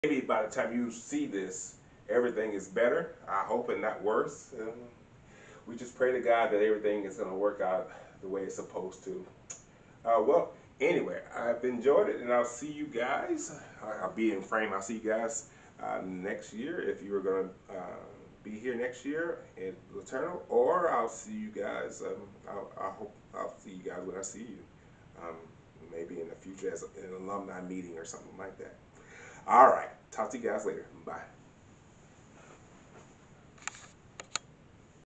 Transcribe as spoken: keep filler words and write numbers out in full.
maybe by the time you see this, everything is better. I hope, and not worse. Um, we just pray to God that everything is going to work out the way it's supposed to. Uh, well, anyway, I've enjoyed it, and I'll see you guys. I'll be in frame. I'll see you guys uh, next year if you are going to uh, be here next year in Laterno, or I'll see you guys. Um, I'll, I hope I'll see you guys when I see you. Um, maybe in the future as an alumni meeting or something like that. All right. Talk to you guys later. Bye.